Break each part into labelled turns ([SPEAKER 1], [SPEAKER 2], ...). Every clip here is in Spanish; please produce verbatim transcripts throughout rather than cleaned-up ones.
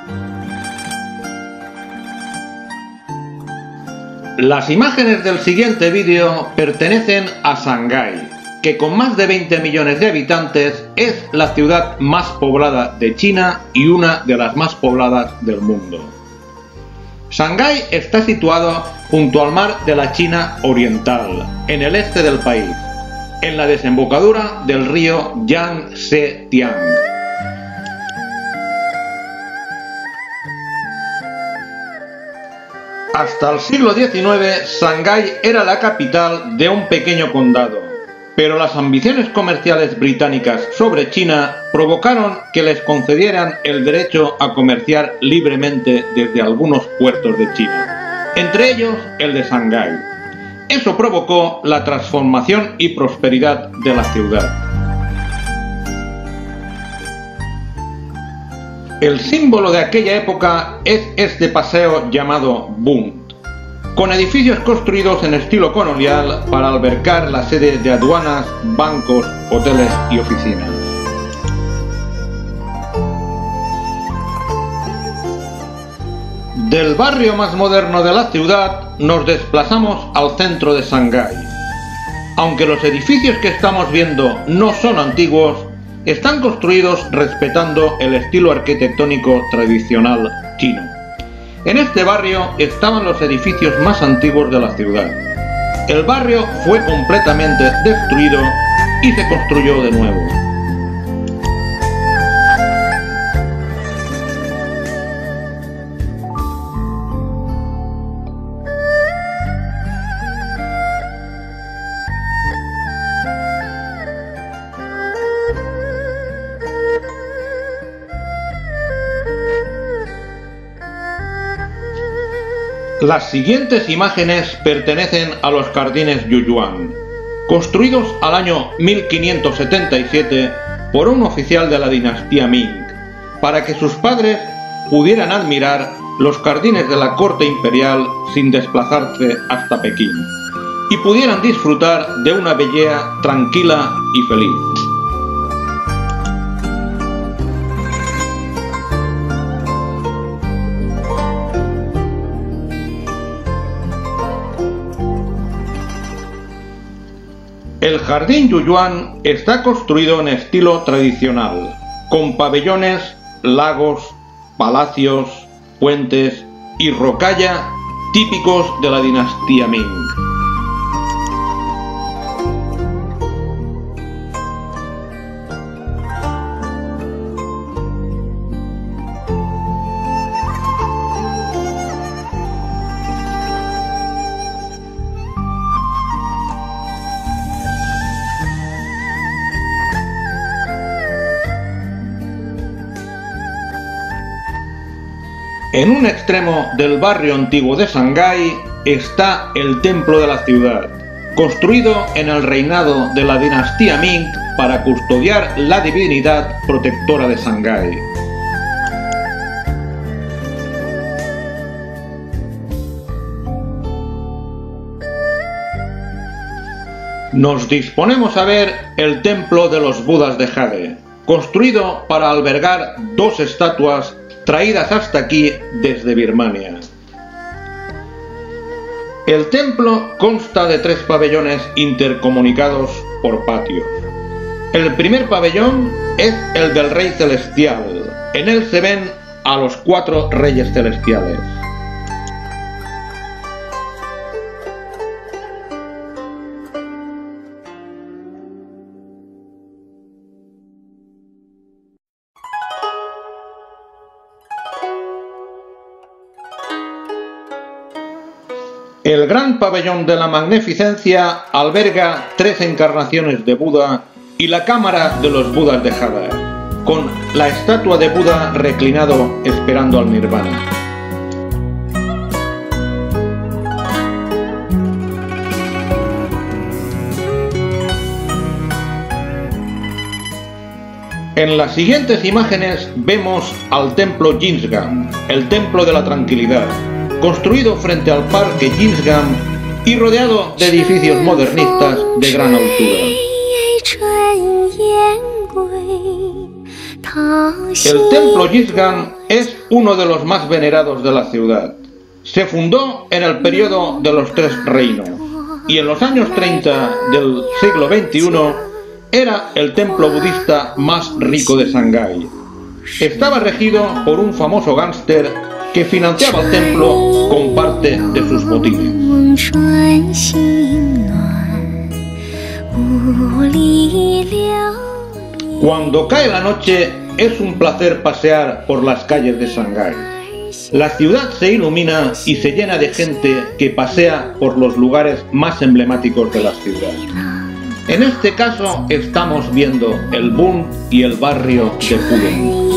[SPEAKER 1] Las imágenes del siguiente vídeo pertenecen a Shanghái, que con más de veinte millones de habitantes es la ciudad más poblada de China y una de las más pobladas del mundo. Shanghái está situado junto al mar de la China Oriental, en el este del país, en la desembocadura del río Yangtze-Kiang. Hasta el siglo diecinueve, Shanghái era la capital de un pequeño condado, pero las ambiciones comerciales británicas sobre China provocaron que les concedieran el derecho a comerciar libremente desde algunos puertos de China, entre ellos el de Shanghái. Eso provocó la transformación y prosperidad de la ciudad. El símbolo de aquella época es este paseo llamado Bund, con edificios construidos en estilo colonial para albergar la sede de aduanas, bancos, hoteles y oficinas. Del barrio más moderno de la ciudad nos desplazamos al centro de Shanghái. Aunque los edificios que estamos viendo no son antiguos, están construidos respetando el estilo arquitectónico tradicional chino. En este barrio estaban los edificios más antiguos de la ciudad. El barrio fue completamente destruido y se construyó de nuevo. Las siguientes imágenes pertenecen a los jardines Yuyuan, construidos al año mil quinientos setenta y siete por un oficial de la dinastía Ming, para que sus padres pudieran admirar los jardines de la corte imperial sin desplazarse hasta Pekín, y pudieran disfrutar de una belleza tranquila y feliz. El jardín Yuyuan está construido en estilo tradicional, con pabellones, lagos, palacios, puentes y rocalla típicos de la dinastía Ming. En un extremo del barrio antiguo de Shanghái está el templo de la ciudad, construido en el reinado de la dinastía Ming para custodiar la divinidad protectora de Shanghái. Nos disponemos a ver el templo de los Budas de jade, construido para albergar dos estatuas traídas hasta aquí desde Birmania. El templo consta de tres pabellones intercomunicados por patios. El primer pabellón es el del Rey Celestial. En él se ven a los cuatro reyes celestiales. El gran pabellón de la magnificencia alberga tres encarnaciones de Buda y la cámara de los Budas de jade, con la estatua de Buda reclinado esperando al nirvana. En las siguientes imágenes vemos al templo Jinzgang, el templo de la tranquilidad, construido frente al parque Jinzgang y rodeado de edificios modernistas de gran altura. El templo Jinzgang es uno de los más venerados de la ciudad. Se fundó en el periodo de los Tres Reinos y en los años treinta del siglo veintiuno era el templo budista más rico de Shanghái. Estaba regido por un famoso gángster que financiaba el templo con parte de sus botines. Cuando cae la noche es un placer pasear por las calles de Shanghái. La ciudad se ilumina y se llena de gente que pasea por los lugares más emblemáticos de la ciudad. En este caso estamos viendo el Bund y el barrio de Pudong.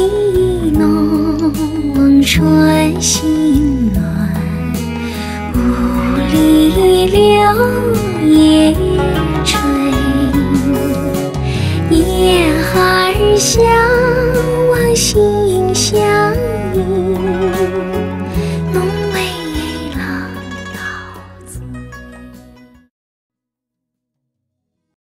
[SPEAKER 2] Ye har xiang wang xin xiang